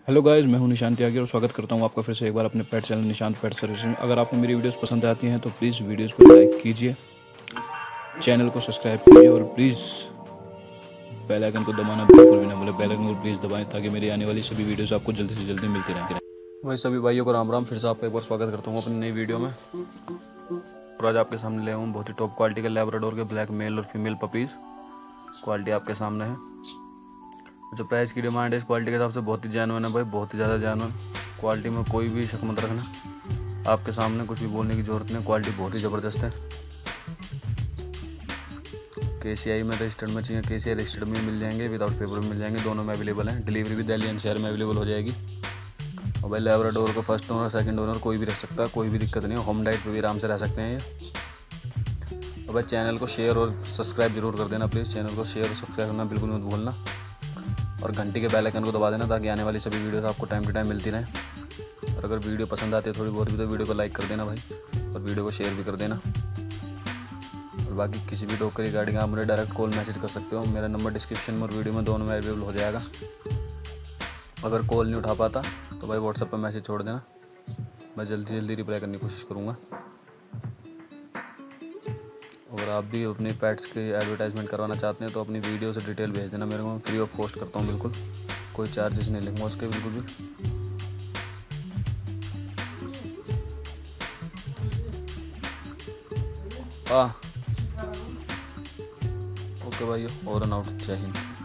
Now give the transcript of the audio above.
Hello guys, मैं हूं निशांत त्यागी और स्वागत करता हूं आपका फिर से एक बार अपने pet channel Nishant pet service में। अगर आपको मेरी वीडियोस पसंद आती हैं तो प्लीज़ वीडियोस को लाइक कीजिए, चैनल को सब्सक्राइब कीजिए और प्लीज़ बेल आइकन को दबाना बिल्कुल भी ना भूलें। बेल आइकन को प्लीज़ दबाएं ताकि मेरी आने वाली सभी वीडियोस आपको जल्दी से जल्दी मिलती रहें। भाई सभी भाइयों को राम राम, फिर से आपका एक बार स्वागत करता हूँ अपनी नई वीडियो में। और आज आपके सामने ले हूँ बहुत ही टॉप क्वालिटी के लैब्राडोर के ब्लैक मेल और फीमेल पपीज़। क्वालिटी आपके सामने है। जो प्राइस की डिमांड है इस क्वालिटी के हिसाब से बहुत ही जेन्युइन है भाई, बहुत ही ज़्यादा जेन्युइन। क्वालिटी में कोई भी शक मत रखना, आपके सामने कुछ भी बोलने की ज़रूरत नहीं। क्वालिटी बहुत ही ज़बरदस्त है। KCI में रजिस्टर्ड में चाहिए, KCI रजिस्टर्ड में मिल जाएंगे, विदाउट पेपर में मिल जाएंगे, दोनों में अवेलेबल हैं। डिलीवरी भी दिल्ली एनसीआर में अवेलेबल हो जाएगी। और भाई लैब्राडोर को फर्स्ट ओनर सेकंड ओनर कोई भी रख सकता है, कोई भी दिक्कत नहीं है। होम डाइट पे भी आराम से रह सकते हैं ये। और भाई चैनल को शेयर और सब्सक्राइब जरूर कर देना प्लीज़। चैनल को शेयर और सब्सक्राइब करना बिल्कुल मत भूलना। और घंटी के बेल आइकन को दबा देना ताकि आने वाली सभी वीडियोस आपको टाइम टू टाइम मिलती रहें। और अगर वीडियो पसंद आती है थोड़ी बहुत भी तो वीडियो को लाइक कर देना भाई, और वीडियो को शेयर भी कर देना। और बाकी किसी भी डॉग के रिगार्डिंग आप मुझे डायरेक्ट कॉल मैसेज कर सकते हो। मेरा नंबर डिस्क्रिप्शन में और वीडियो में दोनों में अवेलेबल हो जाएगा। अगर कॉल नहीं उठा पाता तो भाई व्हाट्सएप पर मैसेज छोड़ देना, मैं जल्दी से जल्दी रिप्लाई करने की कोशिश करूँगा। और आप भी अपने पेट्स के एडवर्टाइजमेंट करवाना चाहते हैं तो अपनी वीडियो से डिटेल भेज देना मेरे को, मैं फ्री ऑफ कॉस्ट करता हूँ बिल्कुल। कोई चार्जेस नहीं लूँगा उसके बिल्कुल भी। ओके भाई, ओवर एंड आउट, जय हिंद।